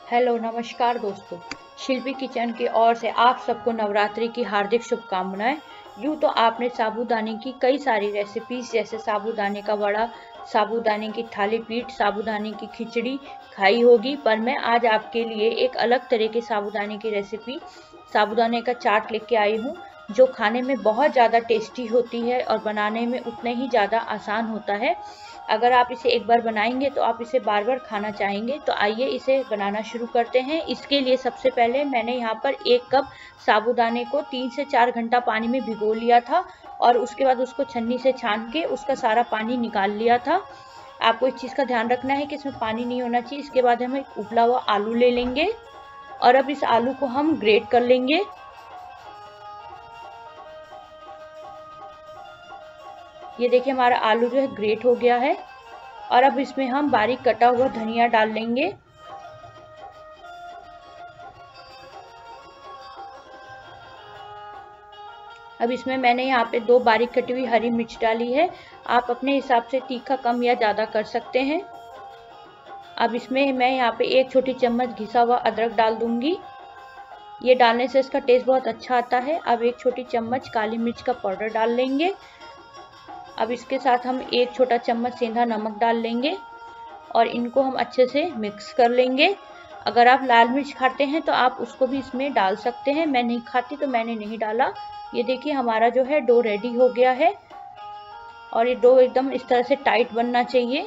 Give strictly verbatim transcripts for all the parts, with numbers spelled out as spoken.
Hello नमस्कार दोस्तों, शिल्पी kitchen की ओर से आप सबको नवरात्रि की हार्दिक शुभकामनाएं। यूँ तो आपने साबूदाने की कई सारी रेसिपीज जैसे साबूदाने का वड़ा, साबूदाने की थाली पीठ, साबूदाने की खिचड़ी खाई होगी, पर मैं आज आपके लिए एक अलग तरह के साबूदाने की रेसिपी साबूदाने का चाट लेके आई हूँ, जो खाने में बहुत ज़्यादा टेस्टी होती है और बनाने में उतना ही ज़्यादा आसान होता है। अगर आप इसे एक बार बनाएंगे तो आप इसे बार बार खाना चाहेंगे। तो आइए इसे बनाना शुरू करते हैं। इसके लिए सबसे पहले मैंने यहाँ पर एक कप साबूदाने को तीन से चार घंटा पानी में भिगो लिया था और उसके बाद उसको छन्नी से छान के उसका सारा पानी निकाल लिया था। आपको इस चीज़ का ध्यान रखना है कि इसमें पानी नहीं होना चाहिए। इसके बाद हम एक उबला हुआ आलू ले लेंगे और अब इस आलू को हम ग्रेट कर लेंगे। ये देखिए हमारा आलू जो है ग्रेट हो गया है और अब इसमें हम बारीक कटा हुआ धनिया डाल लेंगे। अब इसमें मैंने यहाँ पे दो बारीक कटी हुई हरी मिर्च डाली है। आप अपने हिसाब से तीखा कम या ज़्यादा कर सकते हैं। अब इसमें मैं यहाँ पे एक छोटी चम्मच घिसा हुआ अदरक डाल दूंगी। ये डालने से इसका टेस्ट बहुत अच्छा आता है। अब एक छोटी चम्मच काली मिर्च का पाउडर डाल लेंगे। अब इसके साथ हम एक छोटा चम्मच सेंधा नमक डाल लेंगे और इनको हम अच्छे से मिक्स कर लेंगे। अगर आप लाल मिर्च खाते हैं तो आप उसको भी इसमें डाल सकते हैं। मैं नहीं खाती तो मैंने नहीं डाला। ये देखिए हमारा जो है डो रेडी हो गया है और ये डो एकदम इस तरह से टाइट बनना चाहिए।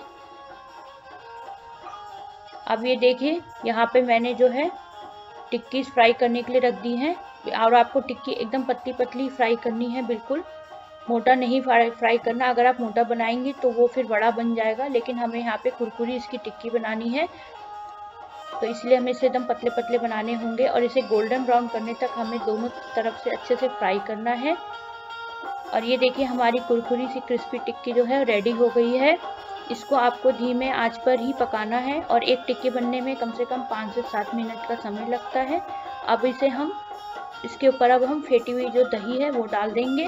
अब ये देखिए यहाँ पे मैंने जो है टिक्की फ्राई करने के लिए रख दी हैं और आपको टिक्की एकदम पतली पतली फ्राई करनी है, बिल्कुल मोटा नहीं फ्राई करना। अगर आप मोटा बनाएंगे तो वो फिर बड़ा बन जाएगा, लेकिन हमें यहाँ पे कुरकुरी इसकी टिक्की बनानी है तो इसलिए हमें इसे एकदम पतले पतले बनाने होंगे और इसे गोल्डन ब्राउन करने तक हमें दोनों तरफ से अच्छे से फ्राई करना है। और ये देखिए हमारी कुरकुरी सी क्रिस्पी टिक्की जो है रेडी हो गई है। इसको आपको धीमे आंच पर ही पकाना है और एक टिक्की बनने में कम से कम पाँच से सात मिनट का समय लगता है। अब इसे हम इसके ऊपर अब हम फेंटी हुई जो दही है वो डाल देंगे।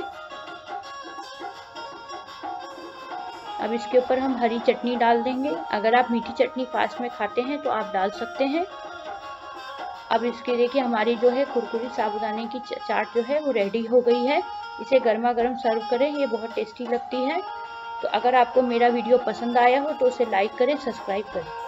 अब इसके ऊपर हम हरी चटनी डाल देंगे। अगर आप मीठी चटनी फास्ट में खाते हैं तो आप डाल सकते हैं। अब इसके देखिए हमारी जो है कुरकुरी साबूदाने की चाट जो है वो रेडी हो गई है। इसे गर्मा गर्म सर्व करें, ये बहुत टेस्टी लगती है। तो अगर आपको मेरा वीडियो पसंद आया हो तो उसे लाइक करें, सब्सक्राइब करें।